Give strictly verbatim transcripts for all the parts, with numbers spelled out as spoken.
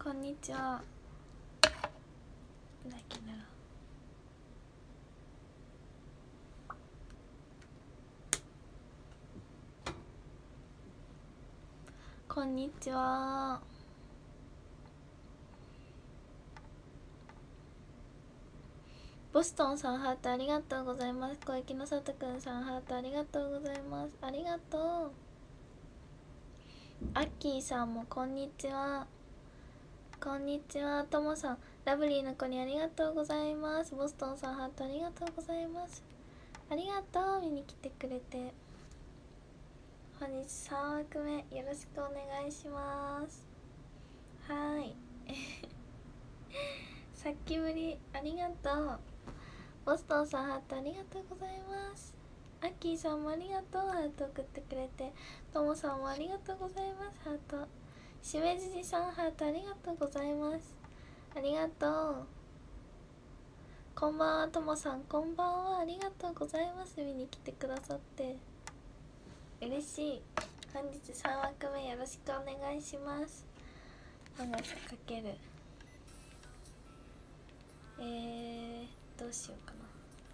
こんにちは。だけならこんにちは。ボストンさんハートありがとうございます。小池のさとくんさんハートありがとうございます。ありがとう。アッキーさんもこんにちは。こんにちは。ともさん、ラブリーの子にありがとうございます。ボストンさんハートありがとうございます。ありがとう。見に来てくれて。本日さん枠目よろしくお願いします。はい。さっきぶりありがとう。ボストンさんハートありがとうございます。アッキーさんもありがとう。ハート送ってくれて。ともさんもありがとうございます。ハート。しめじじさんハートありがとうございます。ありがとう。こんばんは。ともさんこんばんは。ありがとうございます。見に来てくださって嬉しい。本日さん枠目よろしくお願いします。長さかけるえーどうしようかな。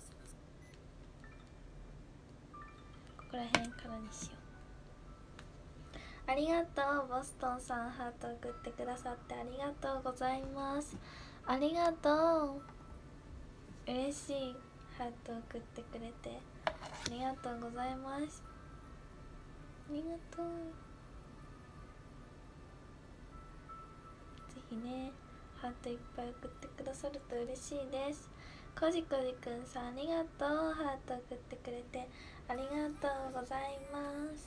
ここら辺からにしよう。ありがとう。ボストンさんハート送ってくださってありがとうございます。ありがとう。嬉しい。ハート送ってくれてありがとうございます。ありがとう。ぜひねハートいっぱい送ってくださると嬉しいです。こじこじくんさんありがとう。ハート送ってくれてありがとうございます。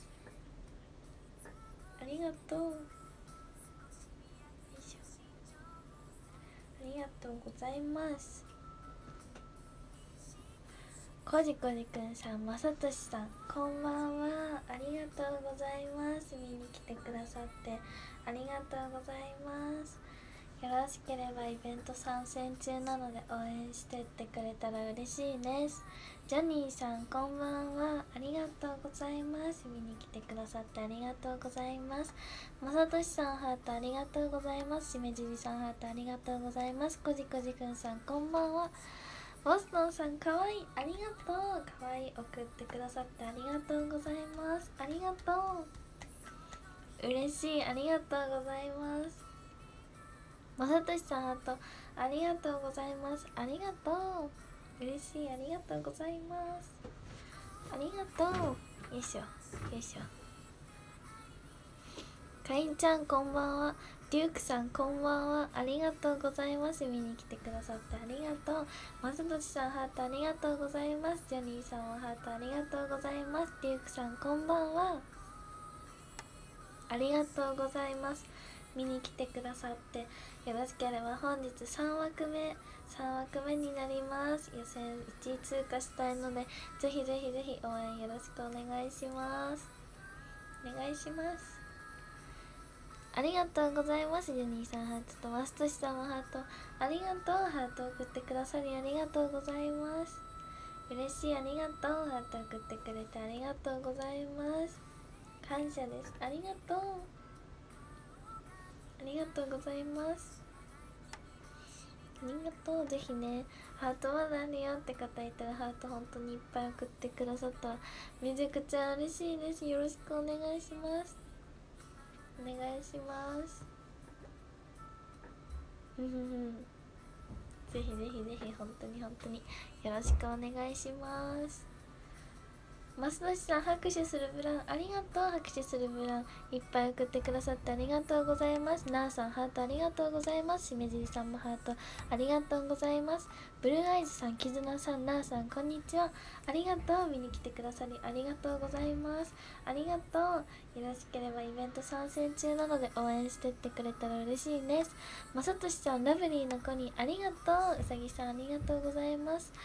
ありがとう。よいしょ。ありがとうございます。こじこじくんさん、まさとしさんこんばんは。ありがとうございます。見に来てくださってありがとうございます。よろしければイベント参戦中なので応援してってくれたら嬉しいです。ジョニーさんこんばんは。ありがとうございます。見に来てくださってありがとうございます。まさとしさんハートありがとうございます。しめじじさんハートありがとうございます。こじこじくんさんこんばんは。ボストンさんかわいい。ありがとう。かわいい送ってくださってありがとうございます。ありがとう。嬉しい。ありがとうございます。まさとしさんハートありがとうございます。ありがとう。嬉しい。ありがとうございます。ありがとう。よいしょよいしょ。かいんちゃんこんばんは。デュークさんこんばんは。ありがとうございます。見に来てくださってありがとう。まさとしさんハートありがとうございます。ジョニーさんはハートありがとうございます。デュークさんこんばんは。ありがとうございます。見に来てくださってよろしければ本日さん枠目さん枠目になります。予選いちい通過したいのでぜひぜひぜひ応援よろしくお願いします。お願いします。ありがとうございます。ジョニーさんハートとマストシさんもハートありがとう。ハート送ってくださりありがとうございます。嬉しい。ありがとう。ハート送ってくれてありがとうございます。感謝です。ありがとう。ありがとうございます。ありがとう。ぜひねハートまだあるよって方いたらハート本当にいっぱい送ってくださったらめちゃくちゃ嬉しいです。よろしくお願いします。お願いしますふふふぜひぜひぜひ本当に本当によろしくお願いします。マスノシさん拍手するブランありがとう。拍手するブランいっぱい送ってくださってありがとうございます。なーさんハートありがとうございます。しめじりさんもハートありがとうございます。ブルーアイズさん、きずなさん、なーさんこんにちは。ありがとう。見に来てくださりありがとうございます。ありがとう。よろしければイベント参戦中なので応援してってくれたら嬉しいです。まさとしさん、ラブリーの子にありがとう。うさぎさんありがとうございます。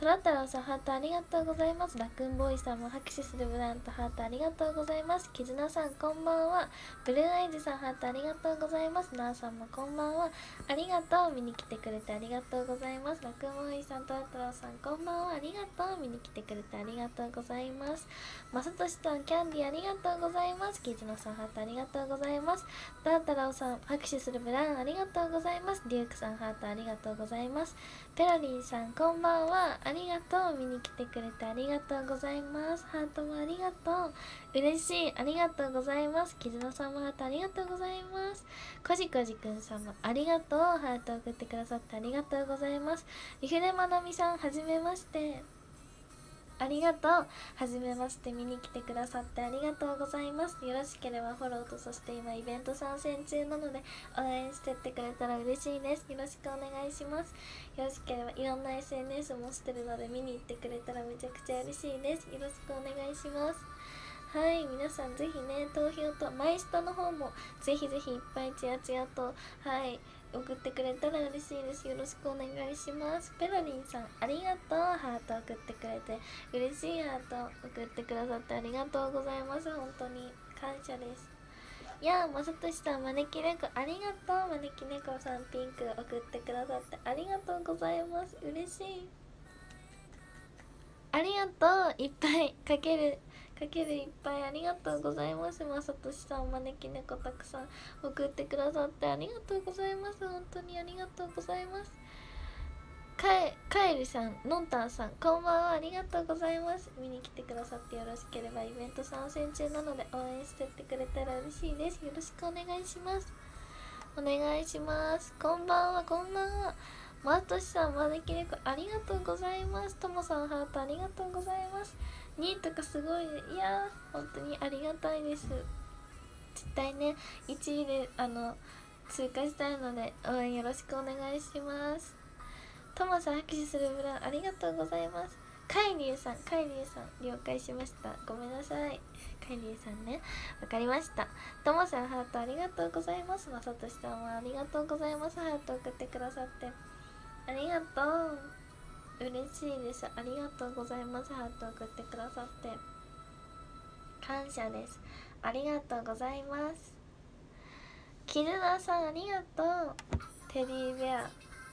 トラ太郎さんハートありがとうございます。ラクーンボーイさんも拍手するブランとハートありがとうございます。キズナさんこんばんは。ブルーアイズさんハートありがとうございます。ナーさんもこんばんは。ありがとう、見に来てくれてありがとうございます。ラクーンボーイさん、トラ太郎さんこんばんは。ありがとう、見に来てくれてありがとうございます。まさとしさんキャンディーありがとうございます。キズナさんハートありがとうございます。トラ太郎さん拍手するブランありがとうございます。デュークさんハートありがとうございます。ペロリンさんこんばんは。ありがとう、見に来てくれてありがとうございます。ハートもありがとう、嬉しい、ありがとうございます。キズナさんもハートありがとうございます。こじこじくんさんもありがとう、ハート送ってくださってありがとうございます。リフレまなみさんはじめまして、ありがとう、はじめまして、見に来てくださってありがとうございます。よろしければフォローと、そして今イベント参戦中なので応援してってくれたら嬉しいです。よろしくお願いします。よろしければいろんな エスエヌエス もしてるので見に行ってくれたらめちゃくちゃ嬉しいです。よろしくお願いします。はい、皆さんぜひね、投票とマイスタの方もぜひぜひいっぱいチヤチヤと、はい送ってくれたら嬉しいです。よろしくお願いします。ペロリンさんありがとう、ハート送ってくれて嬉しい、ハート送ってくださってありがとうございます。本当に感謝です。いやー、まさとしさん招き猫ありがとう。招き猫さんピンク送ってくださってありがとうございます。嬉しい、ありがとう。いっぱいかけるかけるいっぱいありがとうございます。まさとしさん招き猫たくさん送ってくださってありがとうございます。本当にありがとうございます。かえカエルさん、のんたんさんこんばんは。ありがとうございます。見に来てくださってよろしければイベント参戦中なので応援してってくれたら嬉しいです。よろしくお願いします。お願いします。こんばんは、こんばんは。まとしさん招き猫ありがとうございます。ともさんハートありがとうございます。にいとかすごいね。いやー本当にありがたいです。絶対ねいちいであの通過したいので応援よろしくお願いします。ともさん拍手するブランありがとうございます。カイリュウさん、カイリュウさん了解しました。ごめんなさい、カイリュウさんね、わかりました。ともさんハートありがとうございます。まさとしさんもありがとうございます。ハート送ってくださってありがとう、嬉しいです。ありがとうございます。ハート送ってくださって感謝です。ありがとうございます。キズナさんありがとう。テディベア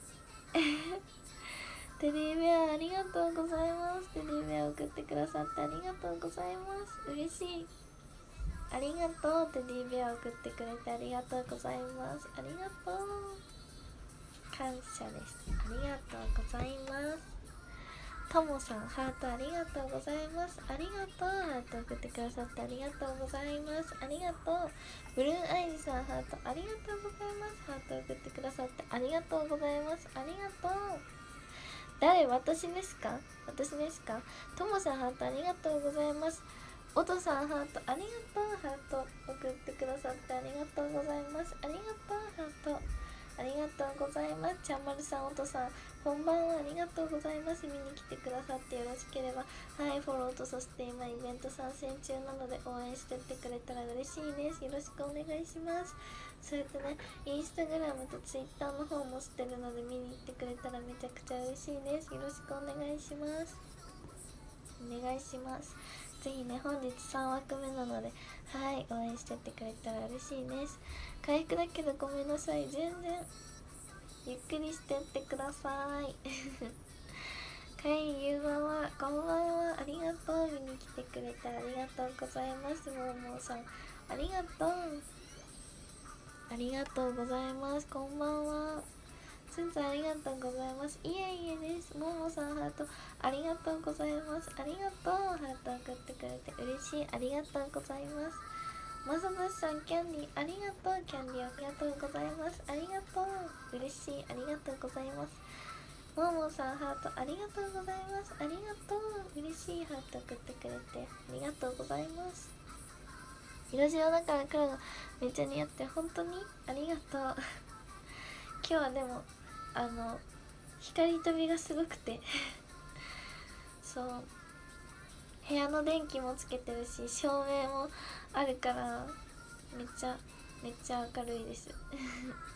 テディベアありがとうございます。テディベア送ってくださってありがとうございます。嬉しい、ありがとう。テディベア送ってくれてありがとうございます。ありがとう、感謝です。ありがとうございます。ともさんハートありがとうございます。ありがとう、ハート送ってくださってありがとうございます。ありがとう。ブルーアイズさんハートありがとうございます。ハート送ってくださってありがとうございます。ありがとう。誰、私ですか、私ですか。ともさんハートありがとうございます。おとさんハートありがとう。ハート送ってくださってありがとうございます。ありがとう、ハートありがとうございます。ちゃんまるさん、おとさんこんばんは。ありがとうございます。見に来てくださってよろしければはいフォローと、そして今イベント参戦中なので応援してってくれたら嬉しいです。よろしくお願いします。それとね、インスタグラムとツイッターの方もしてるので見に行ってくれたらめちゃくちゃ嬉しいです。よろしくお願いします。お願いします。ぜひね、本日さんわくめなのではい応援してってくれたら嬉しいです。回復だけどごめんなさい、全然ゆっくりしてってくださいかいゆうばんはこんばんは。ありがとう。見に来てくれてありがとうございます。もうもうさんありがとう、ありがとうございます。こんばんは。すんさんありがとうございます。いえいえです。ももさんハートありがとうございます。ありがとう、ハート送ってくれて嬉しい、ありがとうございます。まさとしさんキャンディーありがとう。キャンディーありがとうございます。ありがとう、嬉しい、ありがとうございます。ももさんハートありがとうございます。ありがとう、嬉しい、ハート送ってくれてありがとうございます。色白だから黒がめっちゃ似合って本当にありがとう今日はでもあの光飛びがすごくてそう部屋の電気もつけてるし照明もあるからめっちゃめっちゃ明るいです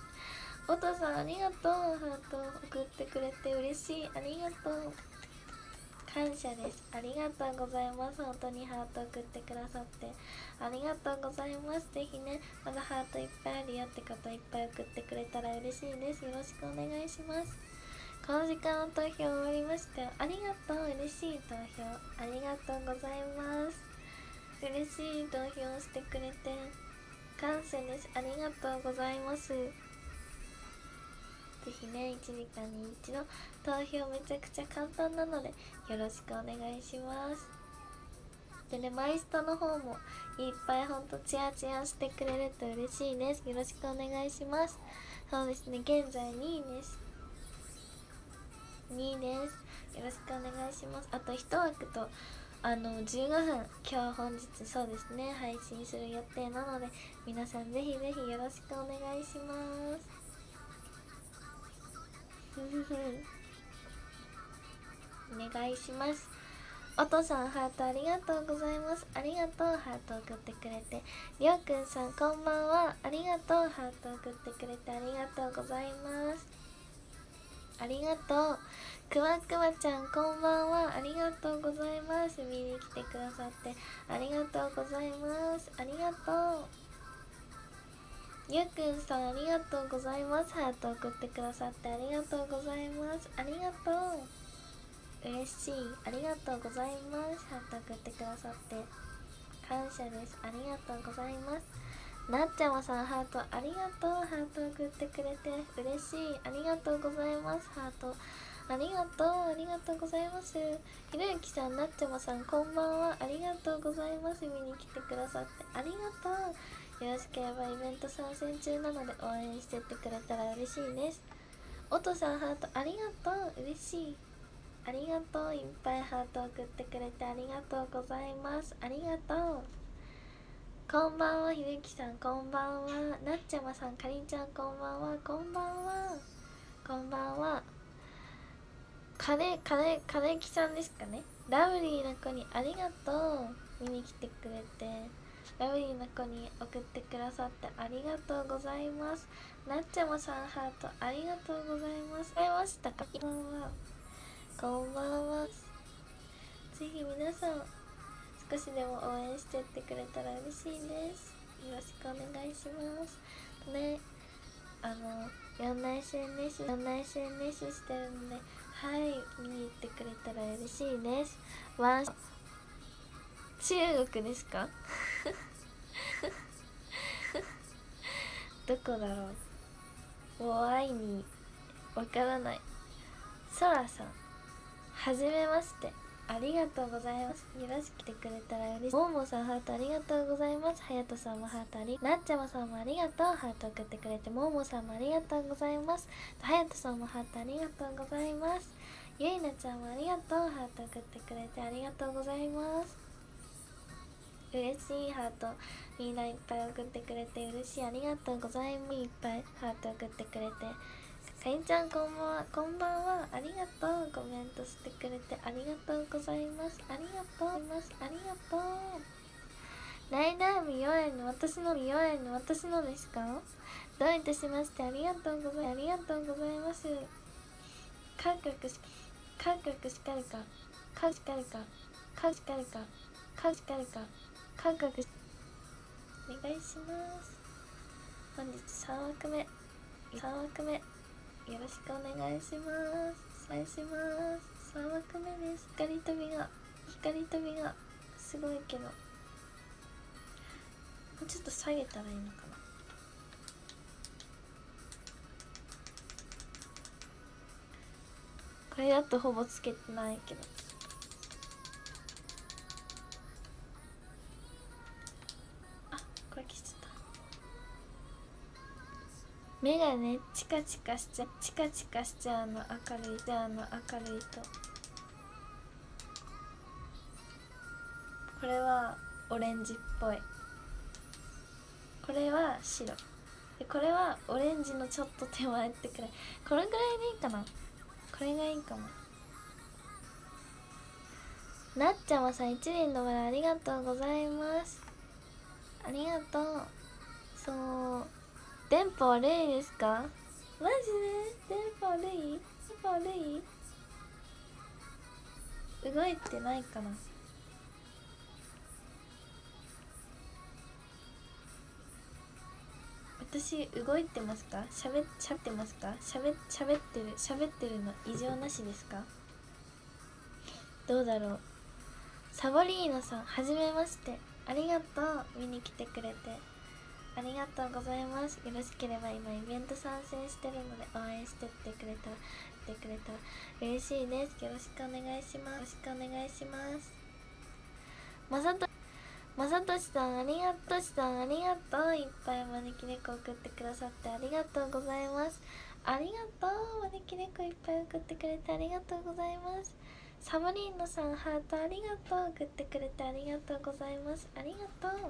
おとさんありがとう。ハート送ってくれて嬉しい、ありがとう。 感謝です。ありがとうございます。本当にハート送ってくださってありがとうございます。ぜひね、まだハートいっぱいあるよって方いっぱい送ってくれたら嬉しいです。よろしくお願いします。この時間の投票終わりましたよ。ありがとう。嬉しい投票ありがとうございます。嬉しい投票してくれて感謝です。ありがとうございます。ぜひね、いちじかんに一度投票めちゃくちゃ簡単なのでよろしくお願いします。でね、マイストの方もいっぱいほんとチヤチヤしてくれると嬉しいです。よろしくお願いします。そうですね、現在にいです。にいです。よろしくお願いします。あといち枠とあのじゅうごふん、今日本日そうですね配信する予定なので皆さんぜひぜひよろしくお願いしますお願いします。おとさんハートありがとうございます。ありがとうハート送ってくれて。りょうくんさんこんばんは。ありがとうハート送ってくれてありがとうございます。ありがとう。くわくわちゃんこんばんは。ありがとうございます。見に来てくださってありがとうございます。ありがとう。ゆうくんさんありがとうございます。ハート送ってくださってありがとうございます。ありがとう。嬉しい。ありがとうございます。ハート送ってくださって感謝です。ありがとうございます。なっちゃまさんハートありがとう。ハート送ってくれて嬉しい。ありがとうございます。ハートありがとう。ありがとうございます。ひろゆきさん、なっちゃまさんこんばんは。ありがとうございます。見に来てくださってありがとう。よろしければイベント参戦中なので応援してってくれたら嬉しいです。おとさんハートありがとう。嬉しい。ありがとう。いっぱいハート送ってくれてありがとうございます。ありがとう。こんばんは。ひろゆきさんこんばんは。なっちゃまさん、かりんちゃんこんばんは。こんばんは。こんばんは。カレーカレーカレーキさんですかね。ラブリーな子にありがとう。見に来てくれてラブリーな子に送ってくださってありがとうございます。なっちゃまさんハートありがとうございます。会いましたか。こんばんは。こんばんは。ぜひ皆さん少しでも応援してってくれたら嬉しいです。よろしくお願いしますね。あのいろんな エスエヌエス いろんな エスエヌエス してるので、はい見に行ってくれたら嬉しいです。ワン中国ですかどこだろう。もう会いにわからない。そらさんはじめまして、ありがとうございます。よろしく来てくれたら嬉しい。ももさんハートありがとうございます。はやとさんもハートありなっちゃまさんもありがとう。ハート送ってくれてももさんもありがとうございます。はやとさんもハートありがとうございます。ゆいなちゃんもありがとう。ハート送ってくれてありがとうございます。嬉しいハートみんないっぱい送ってくれて嬉しい。ありがとうございます。いっぱいハート送ってくれて。かりんちゃんこんばんは。こんばんは。ありがとう。コメントしてくれてありがとうございます。ありがとうございます。ありがとう。ライダーミヨエの私のミヨエの私のですか。どういたしまして。ありがとうございます。ありがとうございます。韓国し韓国しかりか韓しかりか韓しかりか韓しかりか韓国お願いします。本日さん枠目さん枠目よろしくお願いします。お願いします。さん枠目です。光飛びが光飛びがすごいけどもうちょっと下げたらいいのかな。これだとほぼつけてないけどあ、これ消しちゃった。目がねチカチカしちゃうチカチカしちゃうの。明るいじゃあの明るいとこれはオレンジっぽい。これは白で、これはオレンジのちょっと手前ってくらい。これぐらいでいいかな。これがいいかも。なっちゃまさん一輪のバラありがとうございます。ありがとう。そう電波悪いですか。マジで電波悪い電波悪い動いてないかな。私動いてますか？しゃべしゃってますか？しゃべしゃべってるしゃべってるの異常なしですか？どうだろう。サボリーノさん、はじめまして、ありがとう。見に来てくれてありがとうございます。よろしければ今イベント参戦してるので応援してってくれたらってくれたら嬉しいです。よろしくお願いします。よろしくお願いします。まさとまさとしさん、ありがとしさん、ありがとう。いっぱい招き猫送ってくださってありがとうございます。ありがとう。招き猫いっぱい送ってくれてありがとうございます。サボリーノさん、ハートありがとう。送ってくれてありがとうございます。ありがとう。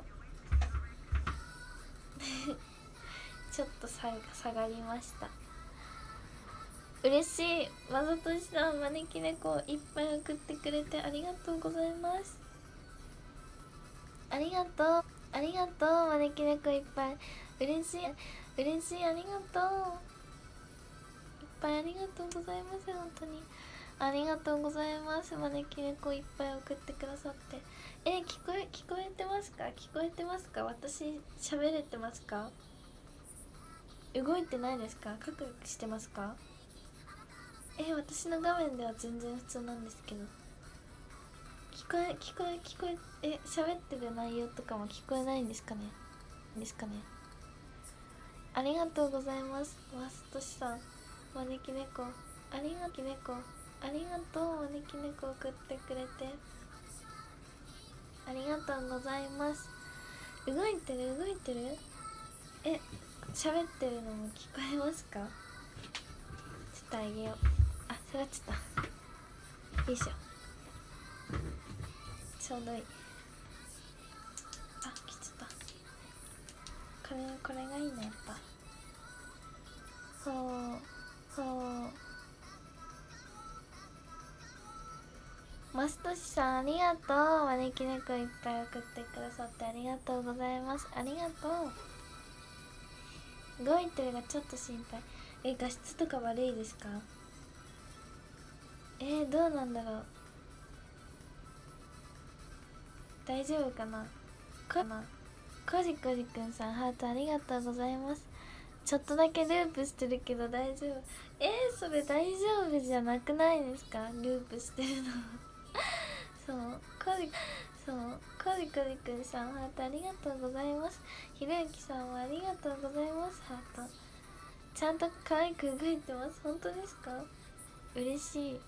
ちょっと下がりました。嬉しい。まさとしさん、招き猫いっぱい送ってくれてありがとうございます。ありがとう。ありがとう。招き猫いっぱい。嬉しい。嬉しい。ありがとう。いっぱいありがとうございます。本当に。ありがとうございます。招き猫いっぱい送ってくださって。え、聞こえ、聞こえてますか？聞こえてますか？私、喋れてますか？動いてないですか？カクカクしてますか？え、私の画面では全然普通なんですけど。聞こえ、聞こえ、聞こえ、え、喋ってる内容とかも聞こえないんですかね？ですかね？ありがとうございます。マストシさん、招き猫、ありがとう猫、ありがとう。招き猫送ってくれてありがとうございます。動いてる動いてる。え、喋ってるのも聞こえますか？ちょっとあげよう。あ、下がっちゃった。よいしょ。ちょうどいい。あ、来ちゃった。これこれがいいね、やっぱ。ほうほう。マストシさん、ありがとう。招き猫いっぱい送ってくださってありがとうございます。ありがとう。動いてるがちょっと心配。え、画質とか悪いですか？えー、どうなんだろう。大丈夫かな。かな。コジコジくんさん、ハートありがとうございます。ちょっとだけループしてるけど大丈夫。えー、それ大丈夫じゃなくないですか？ループしてるのそうコジそうコジコジくんさん、ハートありがとうございます。ひろゆきさんもありがとうございます。ハートちゃんと可愛く動いてます。本当ですか？嬉しい。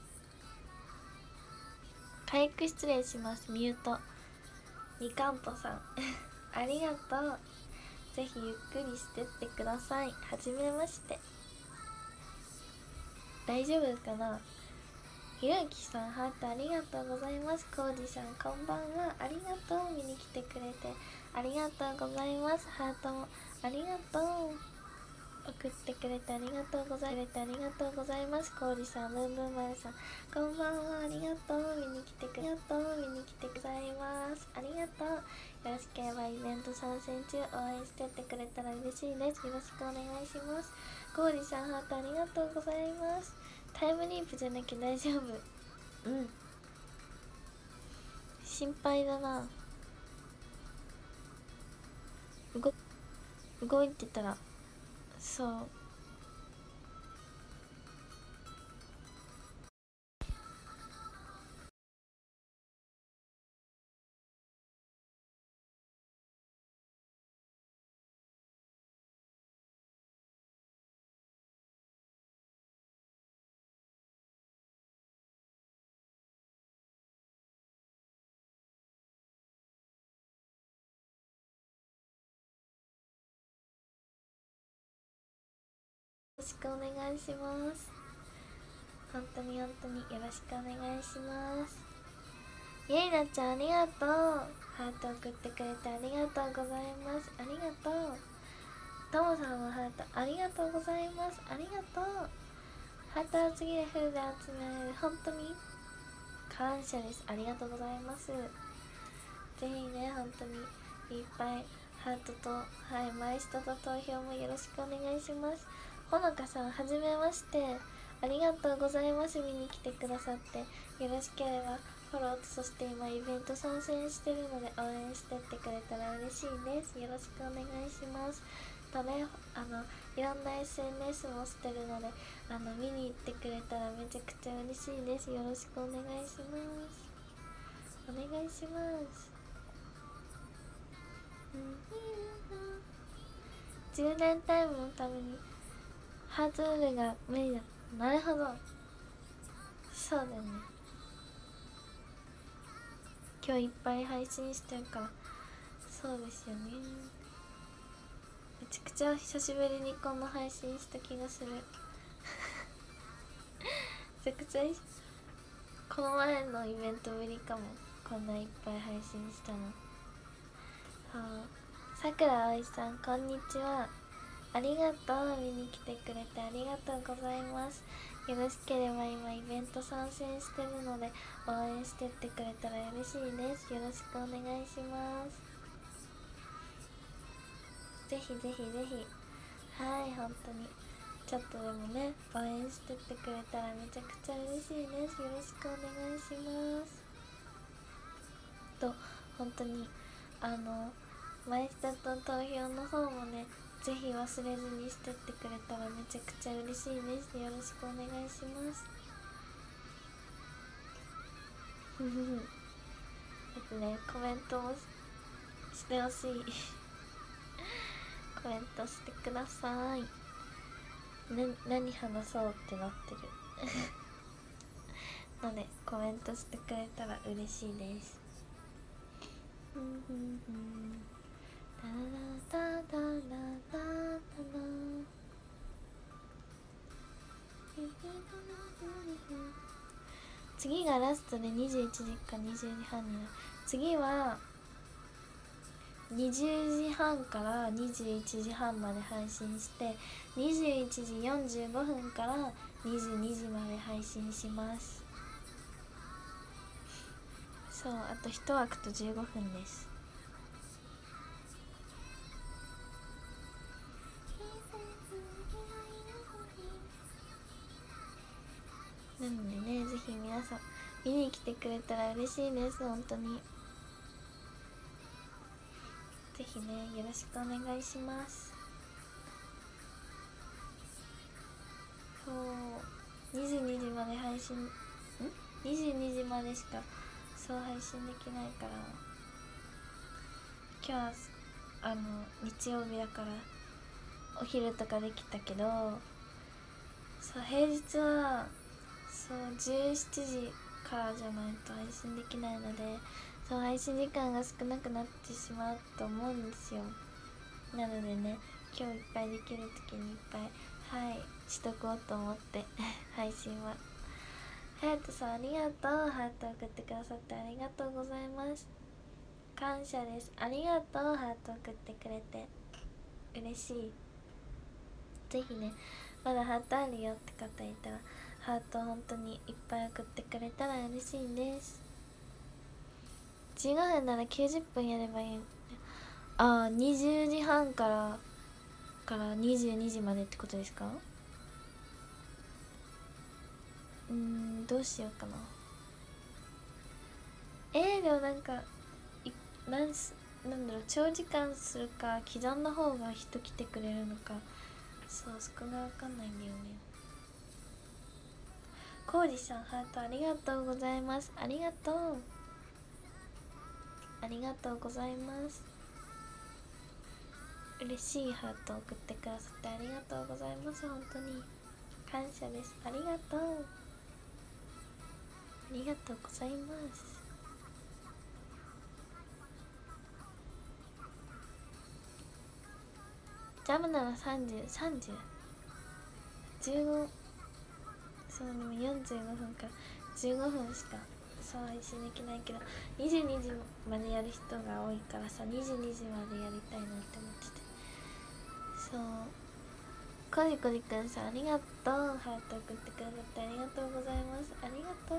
回復失礼します。ミュート。みかんぽさんありがとう。ぜひゆっくりしてってください。はじめまして。大丈夫かな。ひろゆきさん、ハートありがとうございます。こうじさん、こんばんは。ありがとう。見に来てくれてありがとうございます。ハートもありがとう。送ってくれてありがとうございます。ありがとうございます。こうじさん、ブンブン丸さん、こんばんは。ありがとう。見に来てくれありがとう。見に来てくださいます。ありがとう。よろしければイベント参戦中応援してってくれたら嬉しいです。よろしくお願いします。こうじさん、ハートありがとうございます。タイムリープじゃなきゃ大丈夫。うん、心配だな。動動いてたらそう。よろしくお願いします。本当に本当によろしくお願いします。ゆいなちゃん、ありがとう。ハート送ってくれてありがとうございます。ありがとう。ともさんもハートありがとうございます。ありがとう。ハートを次でフルで集められる、本当に感謝です。ありがとうございます。ぜひね、本当にいっぱいハートと、はい、マイストと投票もよろしくお願いします。ほのかさん、はじめまして。 ありがとうございます。見に来てくださって、よろしければフォローと、そして今イベント参戦してるので応援してってくれたら嬉しいです。よろしくお願いします。とね、あのいろんな エスエヌエス もしてるので、あの見に行ってくれたらめちゃくちゃ嬉しいです。よろしくお願いします。お願いします。充電タイムのためにハートルールが無理だ。なるほど、そうだよね。今日いっぱい配信してるから、そうですよね。めちゃくちゃ久しぶりにこんな配信した気がするめちゃくちゃこの前のイベントぶりかも、こんないっぱい配信したの。さくらあおいさん、こんにちは。ありがとう。見に来てくれてありがとうございます。よろしければ今イベント参戦してるので応援してってくれたら嬉しいです。よろしくお願いします。ぜひぜひぜひ、はい、本当にちょっとでもね応援してってくれたらめちゃくちゃ嬉しいです。よろしくお願いしますと、本当にあのマイスタと投票の方もね、ぜひ忘れずにしてってくれたらめちゃくちゃ嬉しいです。よろしくお願いしますふふふえっとね、コメントもしてほしいコメントしてください。な何話そうってなってるのでコメントしてくれたら嬉しいです。ふんふんふん、タララタタラタタラ、次がラストでにじゅういちじかにじゅうじはんになる。次はにじゅうじはんからにじゅういちじはんまで配信して、にじゅういちじよんじゅうごふんからにじゅうにじまで配信します。そう、あといち枠とじゅうごふんです。なのでね、ぜひ皆さん見に来てくれたら嬉しいです。本当にぜひね、よろしくお願いします。そうにじゅうにじまで配信んにじゅうにじまでしかそう配信できないから、今日はあの日曜日だからお昼とかできたけど、そう平日はそうじゅうしちじからじゃないと配信できないので、そう配信時間が少なくなってしまうと思うんですよ。なのでね、今日いっぱいできる時にいっぱいはいしとこうと思って配信は。はやとさん、ありがとう。ハート送ってくださってありがとうございます。感謝です。ありがとう。ハート送ってくれて嬉しい。ぜひね、まだハートあるよって方いたらハート本当にいっぱい送ってくれたら嬉しいです。じゅうごふんならきゅうじゅっぷんやればいい。ああ、にじゅうじはんからからにじゅうにじまでってことですか？うーん、どうしようかな。えー、でもなんかいなんすなんだろう、長時間するか刻んだ方が人来てくれるのか、そう、そこが分かんないんだよね。コウジさん、ハートありがとうございます。ありがとうありがとうございます。嬉しいハートを送ってくださってありがとうございます。本当に感謝です。ありがとうありがとうございます。ジャムならさんじゅう、さんじゅう、じゅうご、そう、でもよんじゅうごふんからじゅうごふんしかそう配信できないけど、にじゅうにじまでやる人が多いからさ、にじゅうにじまでやりたいなって思ってて。そう、コジコジくんさん、ありがとう。ハート送ってくださってありがとうございます。ありがとう、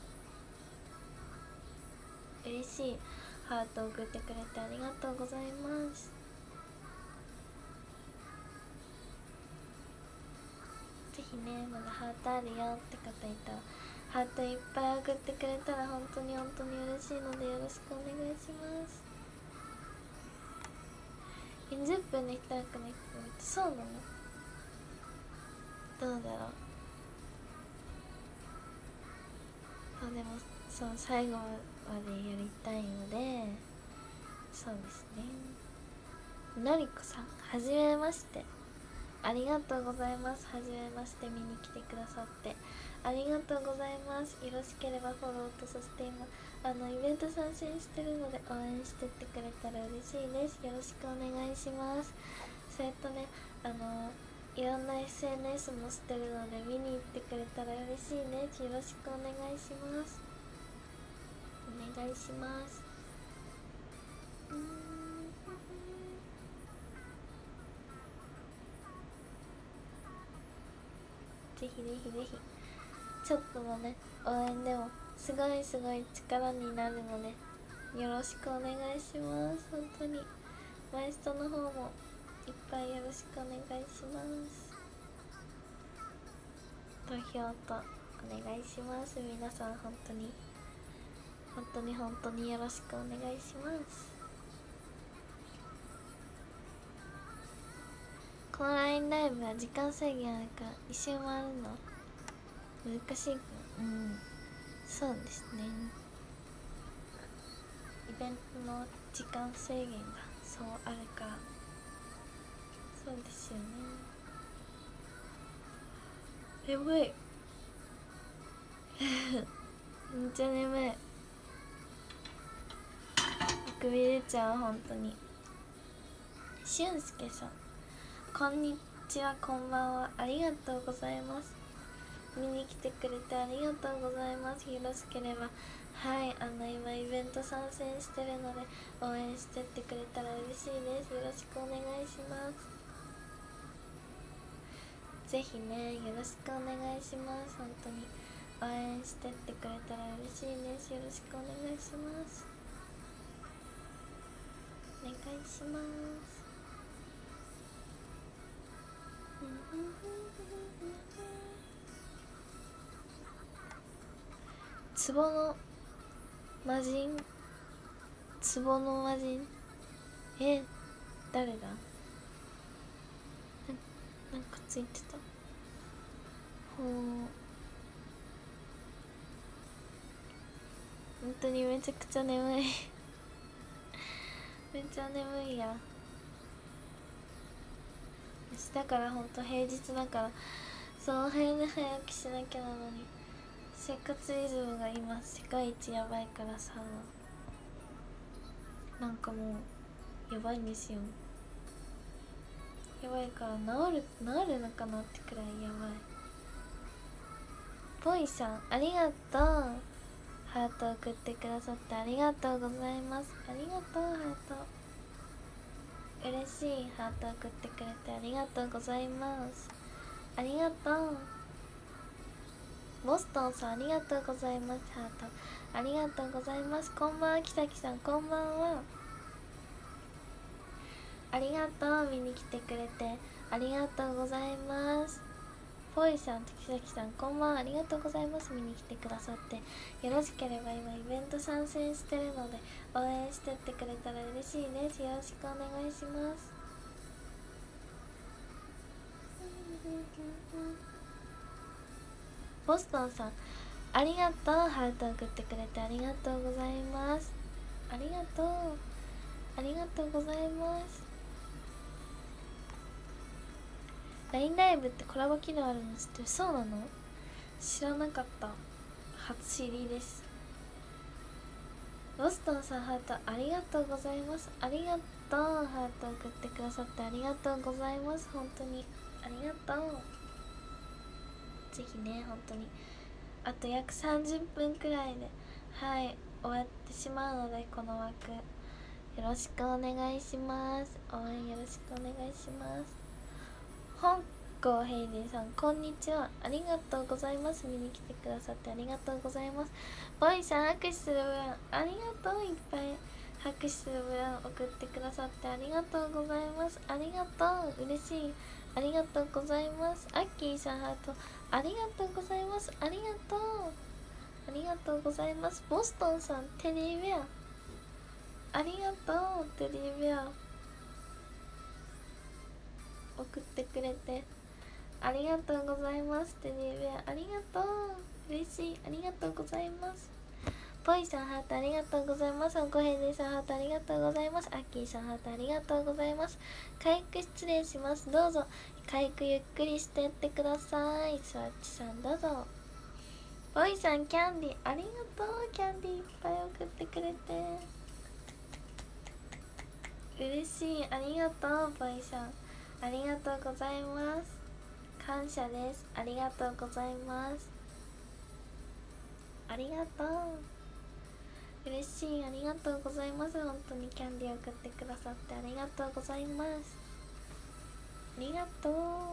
嬉しい。ハート送ってくれてありがとうございます。 ぜひね、まだハートあるよって方いたらハートいっぱい送ってくれたら本当に本当に嬉しいのでよろしくお願いします。よんじゅっぷんで一役ね、そうなの？どうだろう。そうでもそう最後までやりたいので、そうですね。のりこさん、はじめまして、ありがとうございます。はじめまして、見に来てくださってありがとうございます。よろしければフォローと、そして今あのイベント参戦してるので応援してってくれたら嬉しいです。よろしくお願いします。それとね、あのいろんな エスエヌエス もしてるので見に行ってくれたら嬉しいです。よろしくお願いします。お願いします。うーんぜひぜひぜひちょっとのね応援でもすごいすごい力になるのでよろしくお願いします。本当にマイストの方もいっぱいよろしくお願いします。投票とお願いします。皆さん本当に本当に本当によろしくお願いします。この ライン ライブは時間制限あるから一周回るの難しいか。うん、そうですね。イベントの時間制限がそうあるからそうですよね。眠いめっちゃ眠い。首出ちゃう本当に。しゅんすけさん、こんにちは、こんばんは、ありがとうございます。見に来てくれてありがとうございます。よろしければはいあの今イベント参戦してるので応援してってくれたら嬉しいです。よろしくお願いします。ぜひねよろしくお願いします。本当に応援してってくれたら嬉しいです。よろしくお願いします。お願いします。壺の魔人壺の魔人え誰だ。な, なんかついてた。ほう本当にめちゃくちゃ眠いめっちゃ眠いや。明日からほんと平日だからその辺で早起きしなきゃなのに生活リズムが今世界一やばいからさ、なんかもうやばいんですよ。やばいから治る治るのかなってくらいやばい。ぽいさんありがとう。ハート送ってくださってありがとうございます。ありがとうハート嬉しい。ハート送ってくれてありがとうございます。ありがとう。ボストンさんありがとうございます。ハートありがとうございます。こんばんは。きさきさんこんばんは。ありがとう見に来てくれてありがとうございます。ぽいさんときさきさんこんばんは。ありがとうございます。見に来てくださってよろしければ今イベント参戦してるので応援してってくれたら嬉しいです。よろしくお願いします。ボストンさんありがとう。ハート送ってくれてありがとうございます。ありがとうありがとうございます。 ライン ライブってコラボ機能あるの知ってる？そうなの？知らなかった。初知りです。ボストンさんハートありがとうございます。ありがとう。ハート送ってくださってありがとうございます。本当にありがとう。ぜひね本当にあと約さんじゅっぷんくらいではい終わってしまうのでこの枠よろしくお願いします。応援よろしくお願いします。香港ヘイリーさんこんにちは。ありがとうございます。見に来てくださってありがとうございます。ボイさん握手する分ありがとう。いっぱい拍手ブラン送ってくださってありがとうございます。ありがとう、嬉しい。ありがとうございます。アッキーさんハートありがとうございます。ありがとうありがとうございます。ボストンさんテディベアありがとう。テディベア送ってくれてありがとうございます。テディベアありがとう、嬉しい。ありがとうございます。ポイさんハートありがとうございます。おこへんでさんハートありがとうございます。アッキーさんハートありがとうございます。回復失礼します。どうぞ回復ゆっくりしてってください。スワッチさんどうぞ。ポイさんキャンディーありがとう。キャンディーいっぱい送ってくれて嬉しい。ありがとう。ポイさんありがとうございます。感謝です。ありがとうございます。ありがとう、嬉しい。ありがとうございます。本当にキャンディー送ってくださってありがとうございます。ありがとう。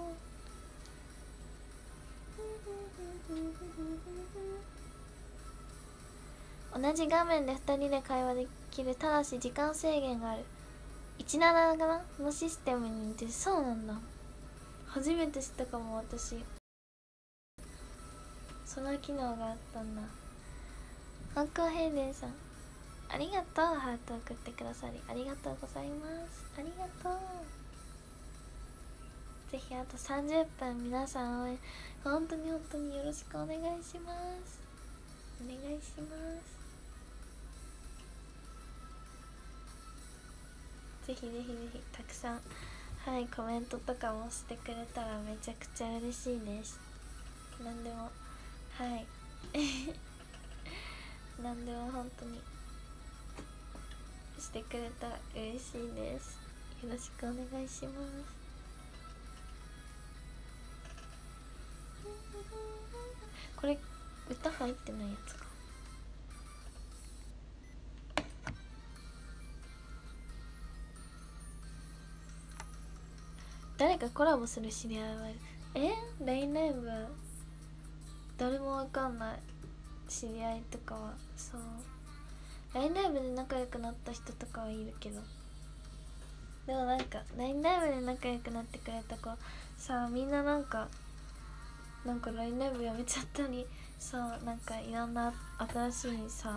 同じ画面でふたりで会話できる、ただし時間制限があるいちななかなのシステムに似てる。そうなんだ、初めて知ったかも。私その機能があったんだ。アンコヘイデンさんありがとう。ハート送ってくださりありがとうございます。ありがとう。ぜひあとさんじゅっぷん皆さん応援本当に本当によろしくお願いします。お願いします。ぜひぜひぜひたくさんはいコメントとかもしてくれたらめちゃくちゃ嬉しいです。なんでもはいなんでも本当にしてくれたら嬉しいです。よろしくお願いします。これ歌入ってないやつか。誰かコラボする知り合いはえ ライン ライブ誰もわかんない。知り合いとかはそう ライン ライブで仲良くなった人とかはいるけど、でもなんか ライン ライブで仲良くなってくれた子さあみんななんかなんか ライン ライブやめちゃったりさ、なんかいろんな新しいさ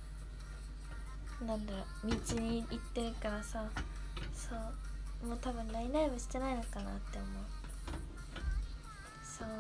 なんだろう道に行ってるからさ、そうもう多分 ライン ライブしてないのかなって思う。そう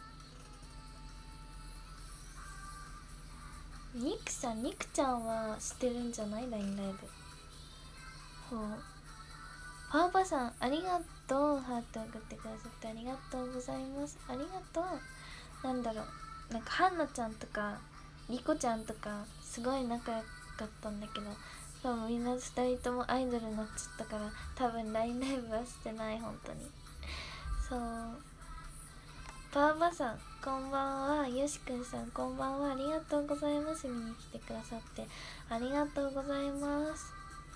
ニクさんニクちゃんは知ってるんじゃない？ ライン ライブ。ほうパーパさんありがとう。ハート送ってくださってありがとうございます。ありがとう。なんだろうなんかハンナちゃんとかリコちゃんとかすごい仲良かったんだけど多分みんなふたりともアイドルになっちゃったから多分 ライン ライブはしてない本当に。そうパーパさんこんばんは。よしくんさんこんばんは。ありがとうございます。見に来てくださってありがとうございます。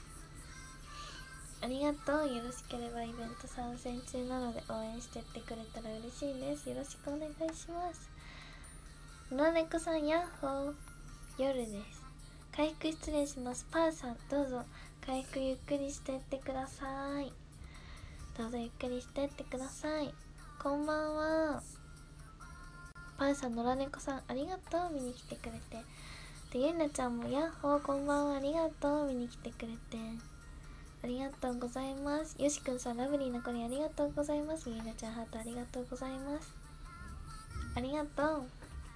ありがとう。よろしければイベント参戦中なので応援してってくれたら嬉しいです。よろしくお願いします。野良猫さんヤッホー。夜です。回復失礼します。パーさんどうぞ回復ゆっくりしてってください。どうぞゆっくりしてってください。こんばんは。パーさん野良猫さんありがとう。見に来てくれて。でゆいなちゃんもヤッホーこんばんは。ありがとう。見に来てくれてありがとうございます。よしくんさんラブリーな子にありがとうございます。ゆいなちゃんハートありがとうございます。ありがとう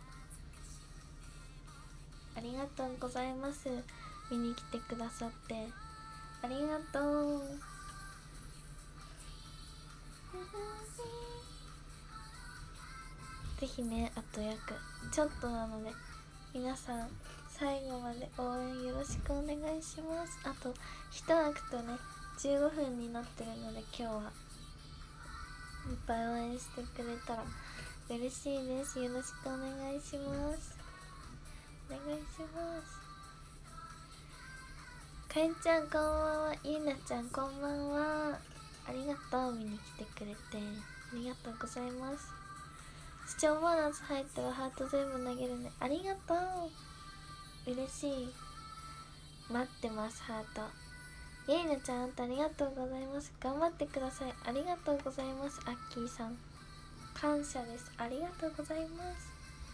ありがとうございます。見に来てくださってありがとう。ぜひねあと約ちょっとなので皆さん最後まで応援よろしくお願いします。あと一枠とねじゅうごふんになってるので今日はいっぱい応援してくれたら嬉しいです。よろしくお願いします。お願いします。かえんちゃんこんばんは。ゆいなちゃんこんばんは。ありがとう。見に来てくれてありがとうございます。視聴ボーナス入ったらハート全部投げるね。ありがとう。嬉しい。 待ってます。ハート。ゆいなちゃん、あんたありがとうございます。頑張ってください。ありがとうございます。アッキーさん、感謝です。ありがとうございます。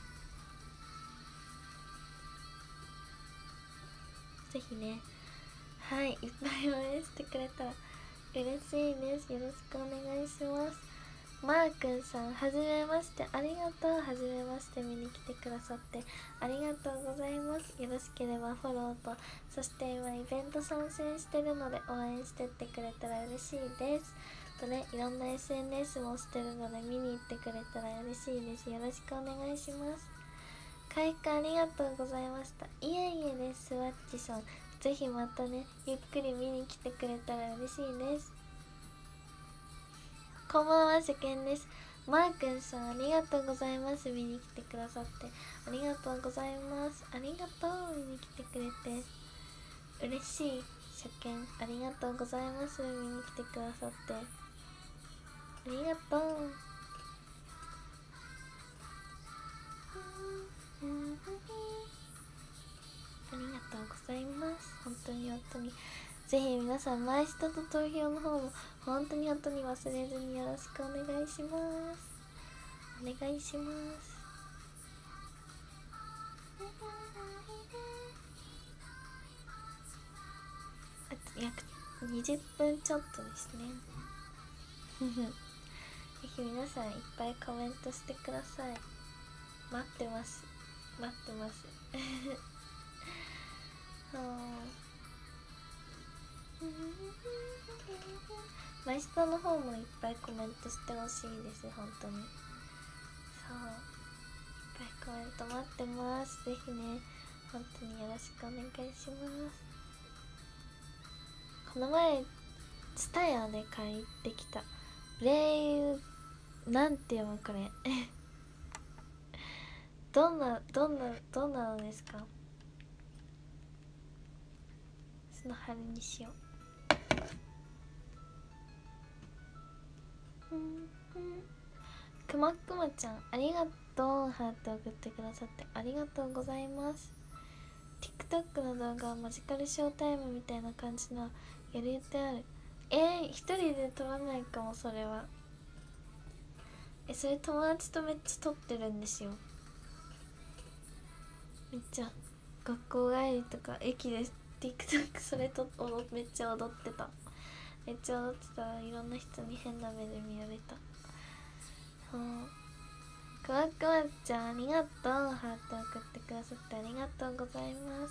ぜひね、はい、いっぱい応援してくれたら嬉しいです。よろしくお願いします。マーくんさん、はじめまして。ありがとう。はじめまして。見に来てくださってありがとうございます。よろしければフォローと、そして今イベント参戦してるので応援してってくれたら嬉しいです。とね、いろんな エスエヌエス もしてるので見に行ってくれたら嬉しいです。よろしくお願いします。開花ありがとうございました。いえいえです。スワッチさん、ぜひまたね、ゆっくり見に来てくれたら嬉しいです。こんばんは、初見です。マーくんさん、ありがとうございます。見に来てくださってありがとうございます。ありがとう。見に来てくれて嬉しい。初見ありがとうございます。見に来てくださってありがとう。ありがとうございます。本当に本当に、ぜひ皆さん、毎日と投票の方も本当に本当に忘れずによろしくお願いします。お願いします。あと約にじゅっぷんちょっとですね。ぜひ皆さんいっぱいコメントしてください。待ってます。待ってますマイスタの方もいっぱいコメントしてほしいです。本当にそう、いっぱいコメント待ってます。ぜひね、本当によろしくお願いします。この前ツタヤで買ってきたブレイなんて読むこれどんなどんなどんなのですか。その春にしよう。くまくまちゃん、ありがとう。ハート送ってくださってありがとうございます。 TikTok の動画はマジカルショータイムみたいな感じのやる予定ある。えー、一人で撮らないかも。それはえそれ友達とめっちゃ撮ってるんですよ。めっちゃ学校帰りとか駅で TikTok それと踊めっちゃ踊ってた。めっちゃ踊ってたらいろんな人に変な目で見られた。そう、くわくわちゃんありがとう。ハート送ってくださってありがとうございます。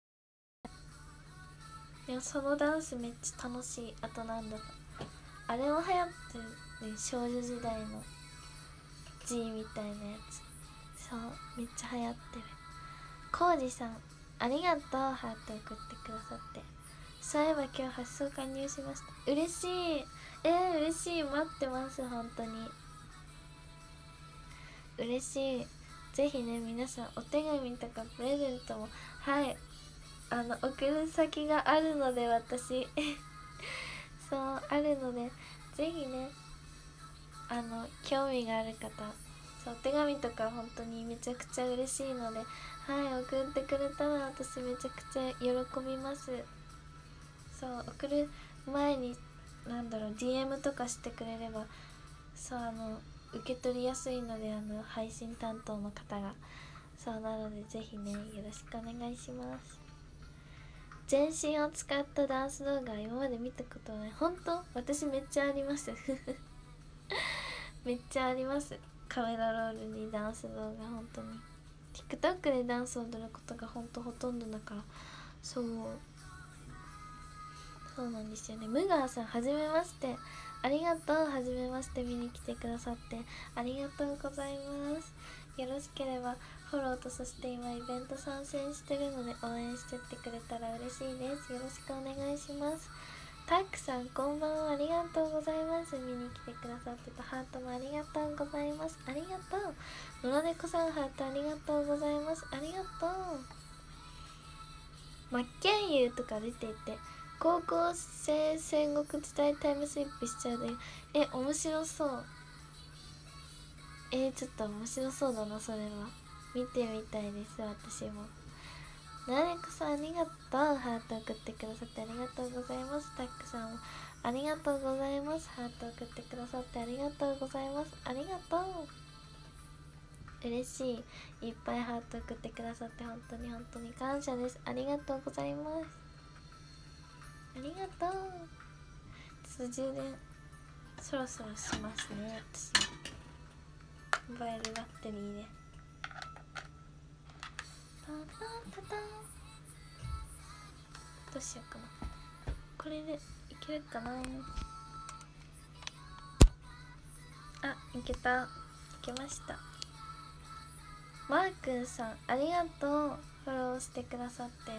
いや、そのダンスめっちゃ楽しい。あとなんだろう、あれも流行ってるね、少女時代の G みたいなやつ。そう、めっちゃ流行ってる。コウジさんありがとう。ハート送ってくださって。そういえば今日発送加入しました。嬉しい。えー、嬉しい。待ってます。本当に嬉しい。ぜひね、皆さんお手紙とかプレゼントも、はい、あの送る先があるので、私そうあるので、ぜひね、あの興味がある方、そうお手紙とか本当にめちゃくちゃ嬉しいので、はい、送ってくれたら私めちゃくちゃ喜びます。そう送る前になんだろう ディーエム とかしてくれれば、そうあの受け取りやすいので、あの配信担当の方が、そうなのでぜひね、よろしくお願いします。全身を使ったダンス動画今まで見たことない。本当？私めっちゃありますめっちゃあります。カメラロールにダンス動画、本当に TikTok でダンスを踊ることが本当ほとんどだから。そうそうなんですよね。ムガーさんはじめまして、ありがとう。はじめまして、見に来てくださってありがとうございます。よろしければフォローと、そして今イベント参戦してるので応援してってくれたら嬉しいです。よろしくお願いします。タックさんこんばんは。ありがとうございます。見に来てくださってた。ハートもありがとうございます。ありがとう。野良猫さんハートありがとうございます。ありがとう。真剣佑とか出ていて、高校生戦国時代タイムスリップしちゃうで、え面白そう。えー、ちょっと面白そうだな。それは見てみたいです。私もなれこさんありがとう。ハート送ってくださってありがとうございます。タックさんもありがとうございます。ハート送ってくださってありがとうございます。ありがとう。嬉しい。いっぱいハート送ってくださって本当に本当に感謝です。ありがとうございます。ありがとう。ちょっと充電そろそろしますね。私モバイルバッテリーでタタタタン。どうしようかな。これでいけるかな。あ、いけた。いけました。マーくんさんありがとう。フォローしてくださって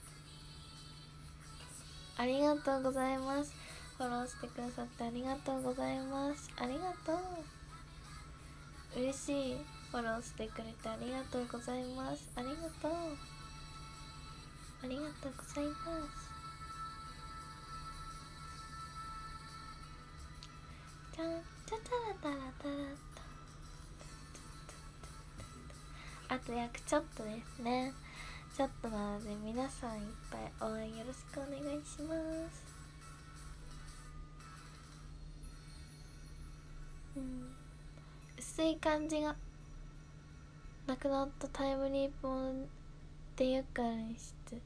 ありがとうございます。フォローしてくださってありがとうございます。ありがとう。嬉しい。フォローしてくれてありがとうございます。ありがとう。ありがとうございます。じゃんじゃたらたらたらた。あと約ちょっとですね。ちょっとなので皆さんいっぱい応援よろしくお願いします。うん、薄い感じがなくなったタイムリープもんでよくある演出。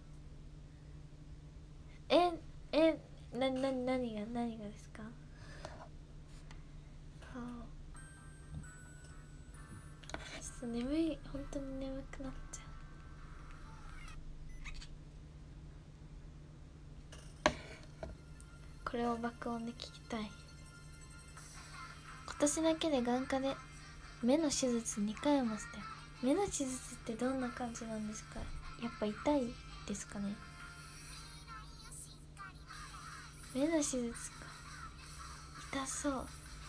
ええなな何が何がですか。はあ、ちょっと眠い。本当に眠くなっちゃう。これを爆音で聞きたい。今年だけで眼科で目の手術にかいもしたよ。目の手術ってどんな感じなんですか。やっぱ痛いですかね。目の手術か。痛そう。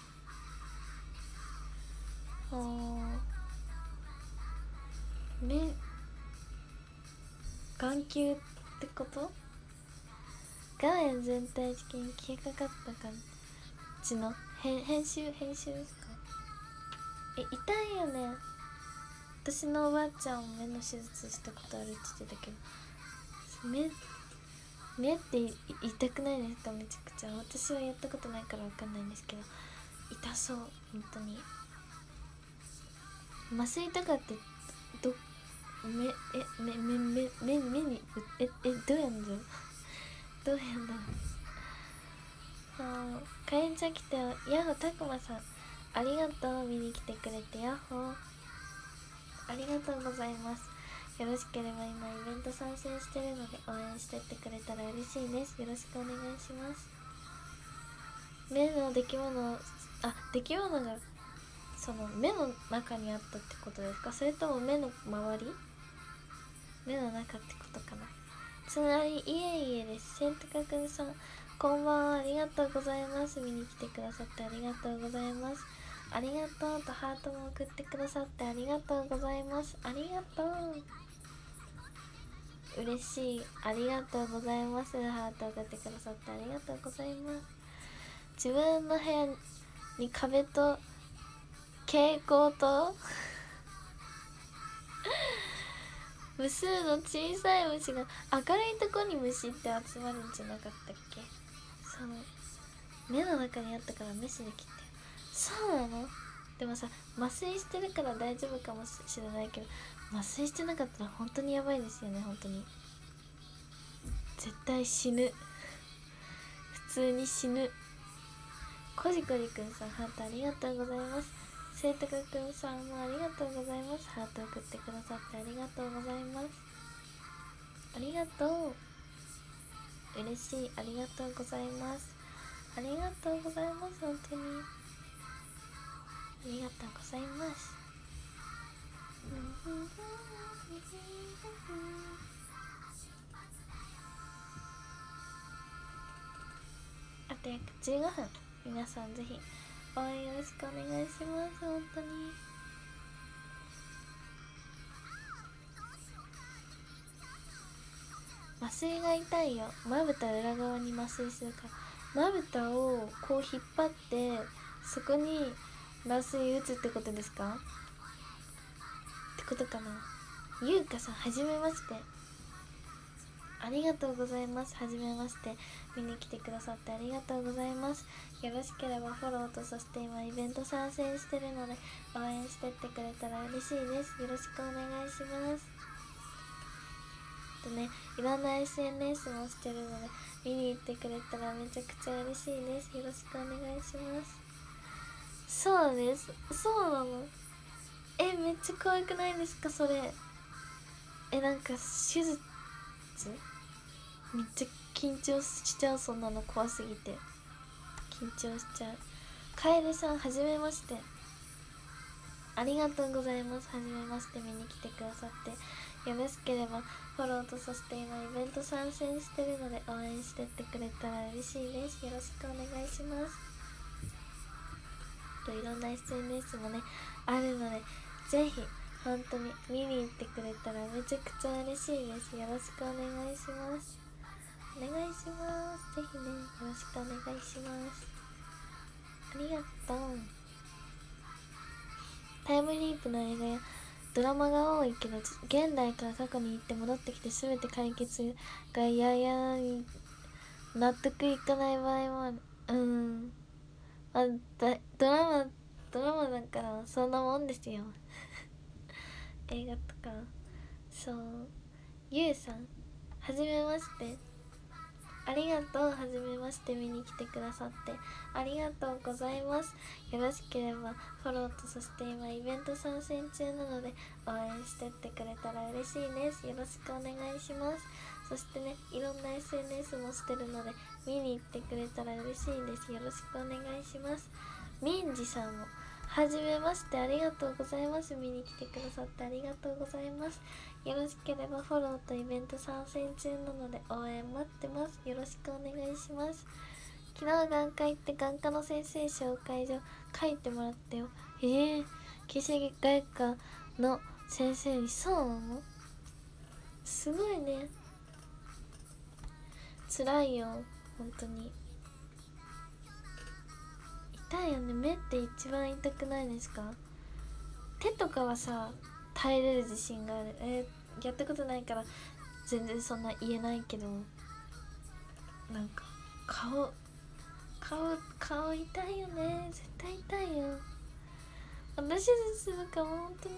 あ目眼球ってこと。眼炎全体的に消えかかった感じの編集編集ですか。え痛いよね。私のおばあちゃんも目の手術したことあるって言ってたけど、目目って痛くないですか。めちゃくちゃ。私はやったことないからわかんないんですけど痛そう。本当に麻酔とかってど目え目目目目目にええどうやんだろうどうやんだろう。あーかえんちゃん来てよ。ヤッホーたくまさんありがとう。見に来てくれてヤッホーありがとうございます。よろしければ今イベント参戦してるので応援してってくれたら嬉しいです。よろしくお願いします。目の出来物、あ、出来物がその目の中にあったってことですか。それとも目の周り、目の中ってことかな。つなりいえいえです。せんたかくんさんこんばんは。ありがとうございます。見に来てくださってありがとうございます。ありがとうとハートも送ってくださってありがとうございます。ありがとう。嬉しい。ありがとうございます。ハート送ってくださってありがとうございます。自分の部屋に壁と蛍光灯無数の小さい虫が明るいとこに虫って集まるんじゃなかったっけ。そう目の中にあったからメスで切って。そうなの。でもさ麻酔してるから大丈夫かもしれないけど麻酔してなかったら本当にやばいですよね。本当に絶対死ぬ。普通に死ぬ。こじこじくんさんハートありがとうございます。せいたかくんさんもありがとうございます。ハート送ってくださってありがとうございます。ありがとう。嬉しい。ありがとうございます。ありがとうございます。本当にありがとうございます。あと約じゅうごふん、皆さんぜひ応援よろしくお願いします。本当に麻酔が痛いよ。まぶた裏側に麻酔するからまぶたをこう引っ張ってそこに麻酔打つってことですか。ってことかな。ゆうかさんはじめまして。 ありがとうございます。はじめまして、見に来てくださってありがとうございます。よろしければフォローと、そして今イベント参戦してるので応援してってくれたら嬉しいです。よろしくお願いします。とね、いろんな エスエヌエス もしてるので見に行ってくれたらめちゃくちゃ嬉しいです。よろしくお願いします。そうです、そうなの。え、めっちゃ可愛くないですかそれ。え、なんか手術めっちゃ緊張しちゃう。そんなの怖すぎて緊張しちゃう。カエルさん、はじめまして、ありがとうございます。はじめまして、見に来てくださってよろしければフォローと、そして今イベント参戦してるので応援してってくれたら嬉しいです。よろしくお願いします。といろんな エスエヌエス もねあるので、ぜひ本当に見に行ってくれたらめちゃくちゃ嬉しいです。よろしくお願いします。お願いします。ぜひね、よろしくお願いします。ありがとう。タイムリープの映画やドラマが多いけど、現代から過去に行って戻ってきて全て解決がやや納得いかない場合もある。うん、あだドラマドラマだからそんなもんですよ映画とか。そう、ゆうさん、はじめまして、ありがとう。はじめまして、見に来てくださってありがとうございます。よろしければフォローと、そして今イベント参戦中なので応援してってくれたら嬉しいです。よろしくお願いします。そしてね、いろんな エスエヌエス もしてるので見に行ってくれたら嬉しいです。よろしくお願いします。みんじさんもはじめまして、ありがとうございます。見に来てくださってありがとうございます。よろしければフォローとイベント参戦中なので応援待ってます。よろしくお願いします。昨日眼科行って眼科の先生紹介状書いてもらったよ。えー、形成外科の先生に。そうなの？すごいね。辛いよ本当に。痛いよね。目って一番痛くないですか？手とかはさ耐えれる自信がある。えー、やったことないから全然そんな言えないけど、なんか顔顔顔痛いよね。絶対痛いよ。私手術するかも。本当に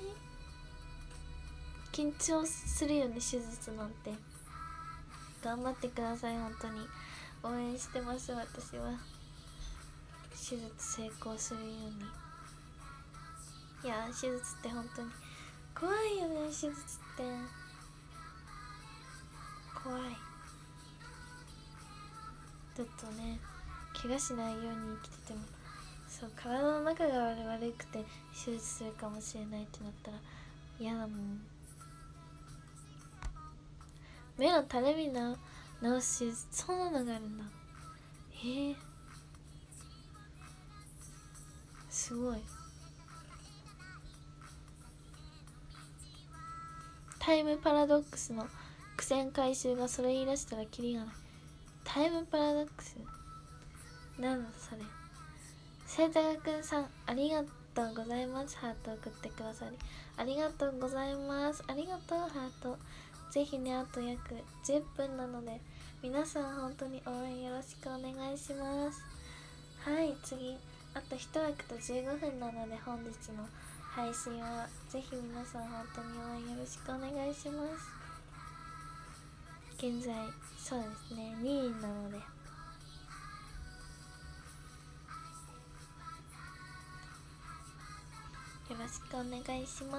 緊張するよね、手術なんて。頑張ってください。本当に応援してます。私は手術成功するように。いや手術って本当に怖いよね。手術って怖い。ちょっとね、怪我しないように生きてても、そう、体の中が悪くて手術するかもしれないってなったら嫌だもん。目のたるみな直す手術、そんなのがあるんだ。えー、すごい。タイムパラドックスの苦戦回収がそれ言い出したらキリがない。タイムパラドックスなんだそれ。せいたがくんさん、ありがとうございます。ハート送ってくださりありがとうございます。ありがとうハート。ぜひね、あと約じゅっぷんなので皆さん本当に応援よろしくお願いします。はい、次あと一枠とじゅうごふんなので本日の配信はぜひ皆さん本当に応援よろしくお願いします。現在そうですねにいなのでよろしくお願いします。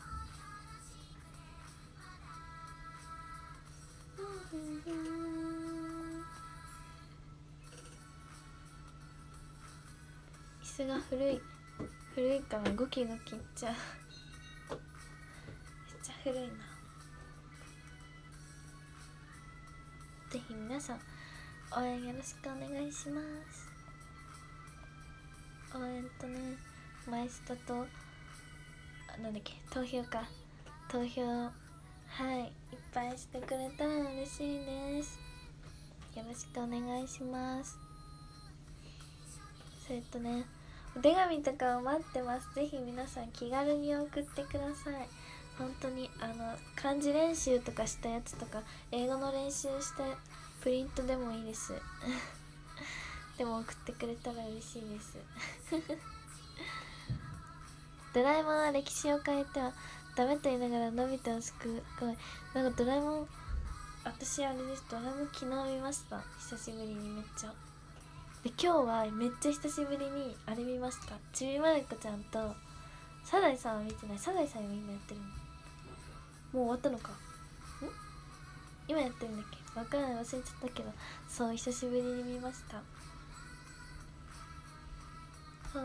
椅子が古い古いからゴキゴキいっちゃうめっちゃ古いな。ぜひ皆さん応援よろしくお願いします。応援とね、マイスタとなんだっけ、投票か、投票はいいっぱいしてくれたら嬉しいです。よろしくお願いします。それとね、お手紙とかを待ってます。ぜひ皆さん気軽に送ってください。 本当にあの漢字練習とかしたやつとか英語の練習したプリントでもいいですでも送ってくれたら嬉しいですドラえもんは歴史を変えてはダメと言いながらのび太を救う。ごめん、なんかドラえもん、私あれです、ドラえもん昨日見ました、久しぶりにめっちゃ。で今日はめっちゃ久しぶりにあれ見ました、ちびまる子ちゃんとサザエさんは見てない。サザエさん今やってるの、もう終わったのか、ん今やってるんだっけ、わからない、忘れちゃったけど、そう久しぶりに見ました。そう、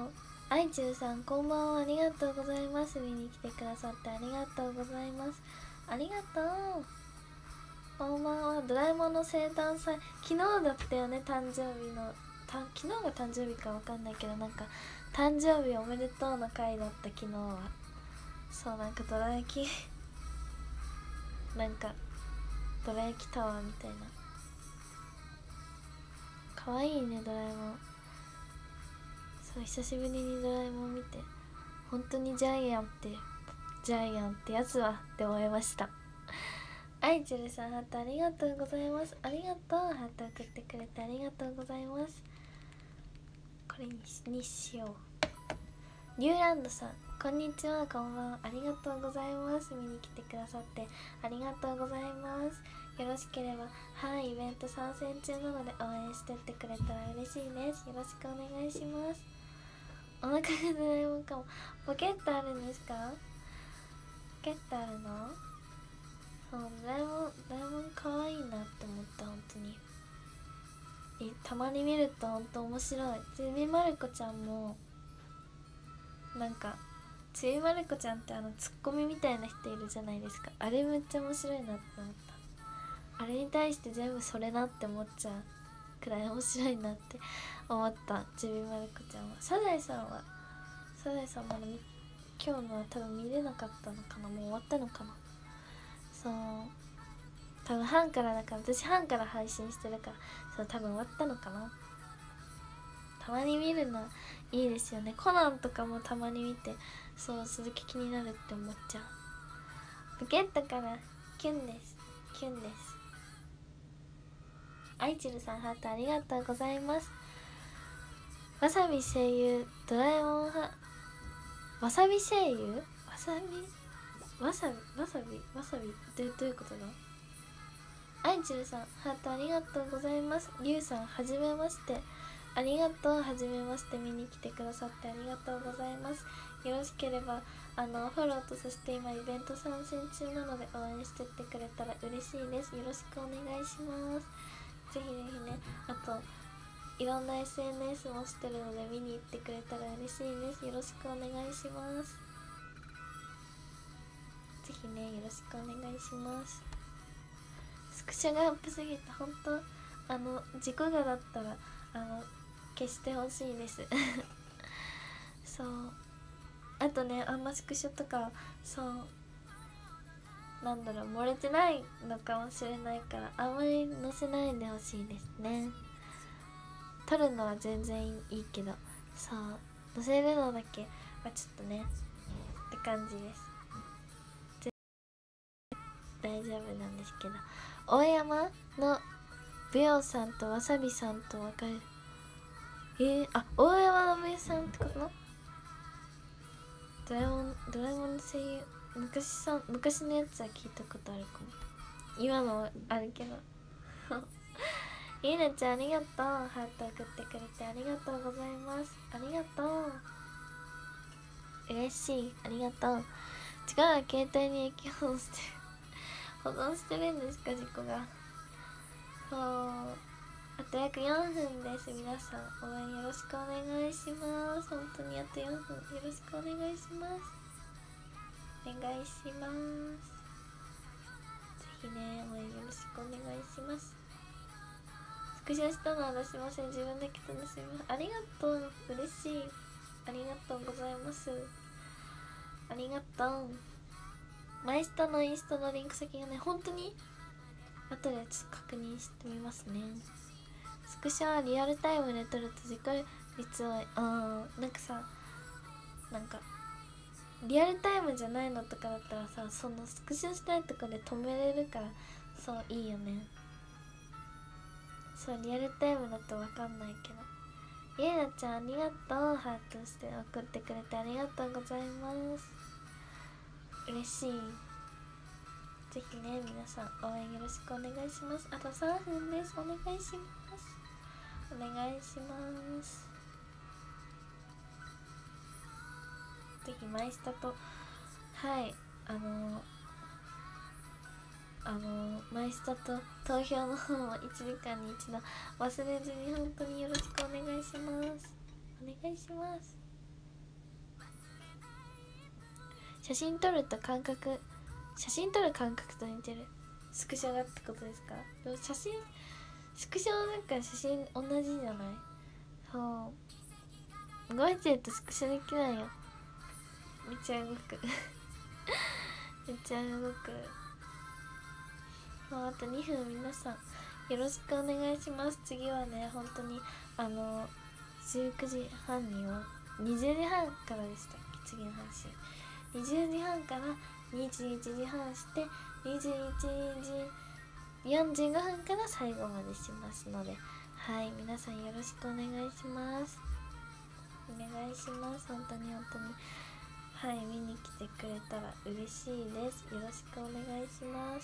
アイチューさんこんばんは、ありがとうございます。見に来てくださってありがとうございます。ありがとう。こんばんは。ドラえもんの生誕祭昨日だったよね、誕生日のた昨日が誕生日かわかんないけど、なんか誕生日おめでとうの回だった。昨日はそう、なんかドラ焼きなんかドラ焼きタワーみたいな、かわいいねドラえもん。そう久しぶりにドラえもん見て、本当にジャイアンってジャイアンってやつはって思いましたアイチェルさんハートありがとうございます。ありがとう、ハート送ってくれてありがとうございます。これに し, にしよう。ニューランドさんこんにちは、こんばんは、ありがとうございます。見に来てくださってありがとうございます。よろしければはいイベント参戦中なので応援してってくれたら嬉しいです。よろしくお願いします。お腹がドラえもんかも。ポケットあるんですか？ポケットあるの？そう、ドラえもんドラえもんかわいいなって思った。本当にえたまに見ると本当面白い。ちびまる子ちゃんもなんか、ちびまる子ちゃんってあのツッコミみたいな人いるじゃないですか。あれめっちゃ面白いなって思った。あれに対して全部それなって思っちゃうくらい面白いなって思った。ちびまる子ちゃんは。サザエさんはサザエさんまだ今日のは多分見れなかったのかな、もう終わったのかな。そう多分半からだから、私半から配信してるから、そう多分終わったのかな。たまに見るのいいですよね。コナンとかもたまに見て、そう続き気になるって思っちゃう。ポケットからキュンです、キュンです。アイチルさんハートありがとうございます。わさび声優ドラえもん派、わさび声優、わさびわさびわさびわさびどどういうことだ。アイチルさんハートありがとうございます。リュウさんはじめまして、ありがとう、はじめまして。見に来てくださってありがとうございます。よろしければあのフォローと、そして今イベント参戦中なので応援してってくれたら嬉しいです。よろしくお願いします。ぜひぜひね、あといろんな エスエヌエス もしてるので見に行ってくれたら嬉しいです。よろしくお願いします。ぜひね、よろしくお願いします。スクショがアップすぎて本当あの事故がだったらあの消してほしいですそうあとね、あんまスクショとかそうなんだろう漏れてないのかもしれないから、あんまり載せないでほしいですね。撮るのは全然いいけど、そう載せるのだけはちょっとねって感じです。大丈夫なんですけど、大山のブヨさんとわさびさんと分かれる。えー、あ、大山のブヨさんってこと？ドラえもんドラえもんの声優、昔さ昔のやつは聞いたことあるかも。今のもあるけどゆなちゃんありがとう、ハート送ってくれてありがとうございます。ありがとう、嬉しい、ありがとう。力が携帯に影響をしてる保存してるんですか、事故が。そうあと約よんぷんです。皆さん応援よろしくお願いします。本当にあとよんぷんよろしくお願いします。お願いします。ぜひね、応援よろしくお願いします。スクショしたのは出しません。自分だけ楽しみます。ありがとう、嬉しい、ありがとうございます。ありがとう。マイスタのインスタのリンク先がね、本当に後でちょっと確認してみますね。スクショはリアルタイムで撮ると自己率はあーなんかさなんかリアルタイムじゃないのとかだったらさ、そのスクショしたいとこで止めれるから、そういいよね。そうリアルタイムだと分かんないけど。ゆいなちゃんありがとう。ハートして送ってくれてありがとうございます。嬉しい。ぜひね皆さん応援よろしくお願いします。あとさんぷんです。お願いします。お願いします。ぜひマイスタとはいあのあのマイスタと投票の方もいちじかんに一度忘れずに本当によろしくお願いします。お願いします。写真撮ると感覚写真撮る感覚と似てる。スクショがってことですか？でも写真スクショなんか写真同じじゃない？そう動いてるとスクショできないよ。めっちゃ動くめっちゃ動く。もうあとにふん皆さんよろしくお願いします。次はね本当にあのじゅうくじはんにはにじゅうじはんからでしたっけ次の配信。にじゅうじはんからにじゅういちじはんしてにじゅういちじよんじゅうごふんから最後までしますので、はい皆さんよろしくお願いします。お願いします本当に本当に。はい見に来てくれたら嬉しいです。よろしくお願いします。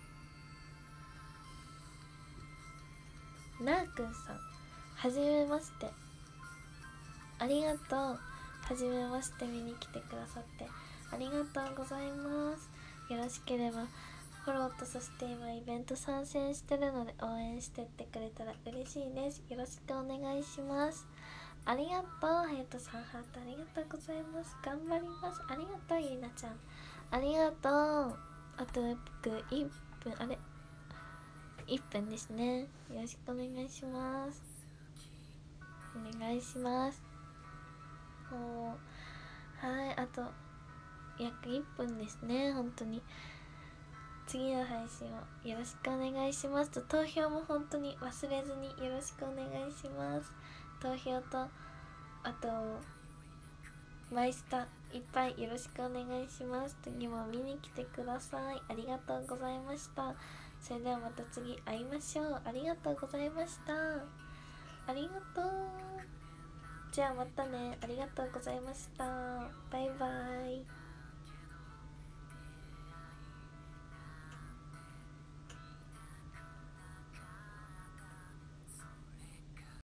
なあくんさんはじめまして、ありがとう。はじめまして、見に来てくださってありがとうございます。よろしければフォローと、そして今イベント参戦してるので応援してってくれたら嬉しいです。よろしくお願いします。ありがとう。はやとさんハートありがとうございます。頑張ります。ありがとうゆいなちゃんありがとう。あと僕いっぷんあれいっぷんですね。よろしくお願いします。お願いします。もうはいあと約いっぷんですね。本当に次の配信をよろしくお願いしますと、投票も本当に忘れずによろしくお願いします。投票とあとマイスタいっぱいよろしくお願いします。次も見に来てください。ありがとうございました。それではまた次会いましょう。ありがとうございました。ありがとう。じゃあまたね。ありがとうございました。バイバイ。